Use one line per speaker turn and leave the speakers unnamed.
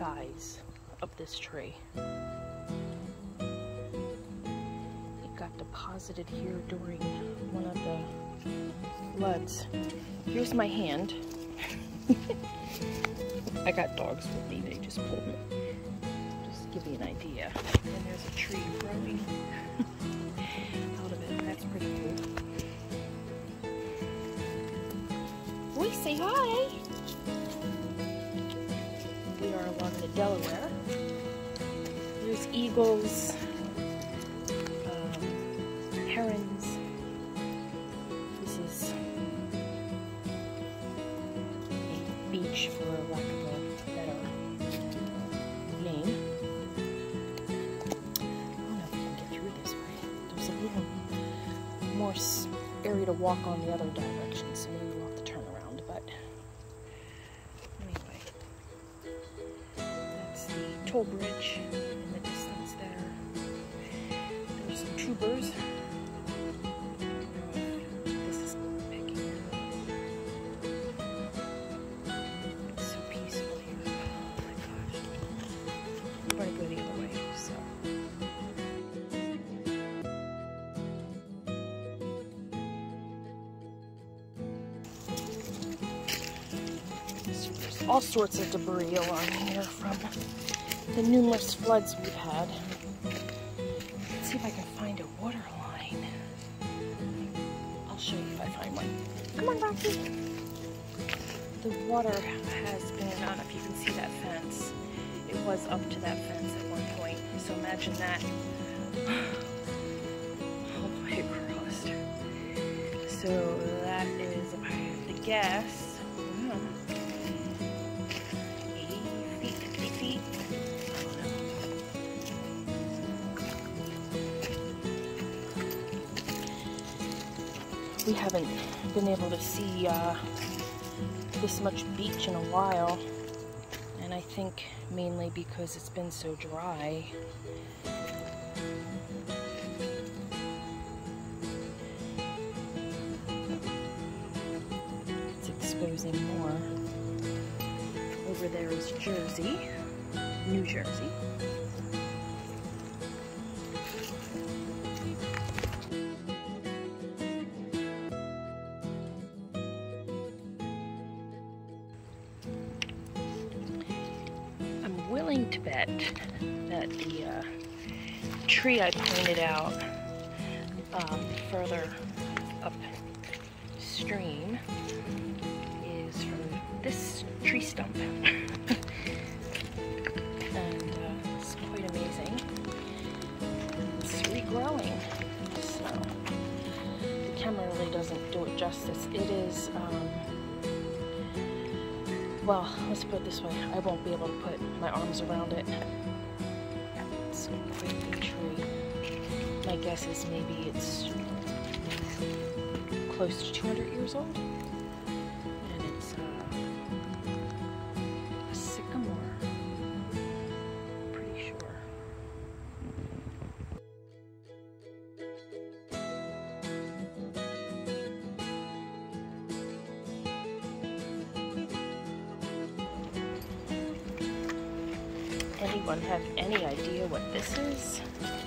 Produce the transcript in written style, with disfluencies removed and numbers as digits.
size of this tree. It got deposited here during one of the floods. Here's my hand. I got dogs with me, they just pulled me. Just to give you an idea. And there's a tree growing out of it. That's pretty cool. We say hi! We are along the Delaware. There's eagles, herons. This is a beach, for lack of a better name. I don't know if we can get through this way. There's a little more area to walk on the other direction, so maybe we'll have to turn around. But anyway, that's the toll bridge in the distance there. There's some tubers. This is picking. It's so peaceful here. Oh my gosh. We're going to go the other way, so. There's all sorts of debris along here from the numerous floods we've had. Let's see if I can find a water line. I'll show you if I find one. Come on, Rocky. The water has been, I don't know if you can see that fence. It was up to that fence at one point. So imagine that. All the way across. So that is, if I have to guess, 80 feet, 50 feet. I don't know. We haven't been able to see this much beach in a while, and I think mainly because it's been so dry. It's exposing more. Over there is Jersey, New Jersey. I'm willing to bet that the tree I pointed out further upstream is from this tree stump. And it's quite amazing. It's regrowing. So the camera really doesn't do it justice. It is, well, let's put it this way, I won't be able to put my arms around it. It's quite a big tree. My guess is maybe it's close to 200 years old. And it's a sycamore, pretty sure. Anyone have any idea what this is?